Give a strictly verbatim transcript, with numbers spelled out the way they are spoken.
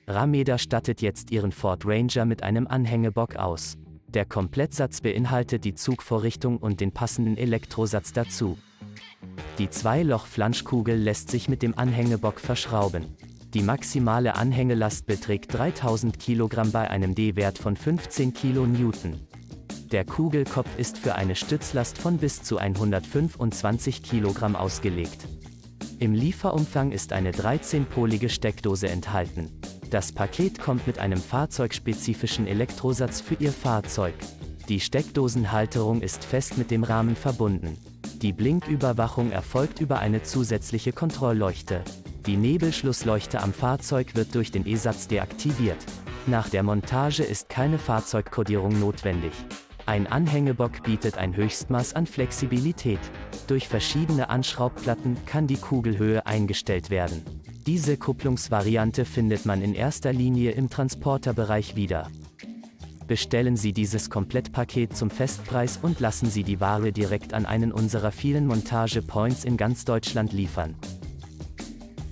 Rameda stattet jetzt ihren Ford Ranger mit einem Anhängebock aus. Der Komplettsatz beinhaltet die Zugvorrichtung und den passenden Elektrosatz dazu. Die Zwei-Loch-Flanschkugel lässt sich mit dem Anhängebock verschrauben. Die maximale Anhängelast beträgt dreitausend Kilogramm bei einem D-Wert von fünfzehn Kilonewton. Der Kugelkopf ist für eine Stützlast von bis zu hundertfünfundzwanzig Kilogramm ausgelegt. Im Lieferumfang ist eine dreizehnpolige Steckdose enthalten. Das Paket kommt mit einem fahrzeugspezifischen Elektrosatz für Ihr Fahrzeug. Die Steckdosenhalterung ist fest mit dem Rahmen verbunden. Die Blinküberwachung erfolgt über eine zusätzliche Kontrollleuchte. Die Nebelschlussleuchte am Fahrzeug wird durch den E-Satz deaktiviert. Nach der Montage ist keine Fahrzeugkodierung notwendig. Ein Anhängebock bietet ein Höchstmaß an Flexibilität. Durch verschiedene Anschraubplatten kann die Kugelhöhe eingestellt werden. Diese Kupplungsvariante findet man in erster Linie im Transporterbereich wieder. Bestellen Sie dieses Komplettpaket zum Festpreis und lassen Sie die Ware direkt an einen unserer vielen Montage-Points in ganz Deutschland liefern.